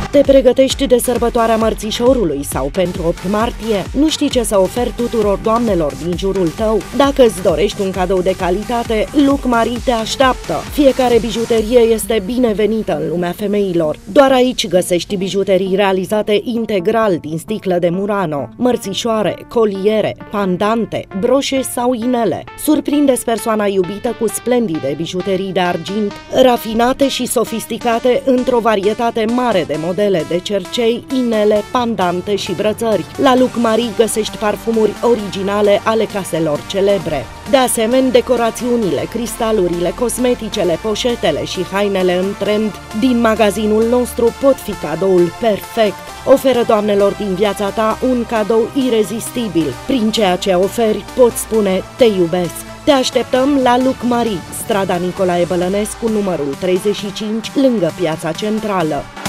Te pregătești de sărbătoarea Mărțișorului sau pentru 8 martie? Nu știi ce să oferi tuturor doamnelor din jurul tău? Dacă îți dorești un cadou de calitate, Look Marie te așteaptă. Fiecare bijuterie este binevenită în lumea femeilor. Doar aici găsești bijuterii realizate integral din sticlă de Murano, mărțișoare, coliere, pandante, broșe sau inele. Surprindeți persoana iubită cu splendide bijuterii de argint, rafinate și sofisticate într-o varietate mare de modele de cercei, inele, pandante și brățări. La Look Marie găsești parfumuri originale ale caselor celebre. De asemenea, decorațiunile, cristalurile, cosmeticele, poșetele și hainele în trend din magazinul nostru pot fi cadoul perfect. Oferă doamnelor din viața ta un cadou irezistibil. Prin ceea ce oferi, poți spune te iubesc. Te așteptăm la Look Marie, strada Nicolae Bălănescu, numărul 35, lângă Piața Centrală.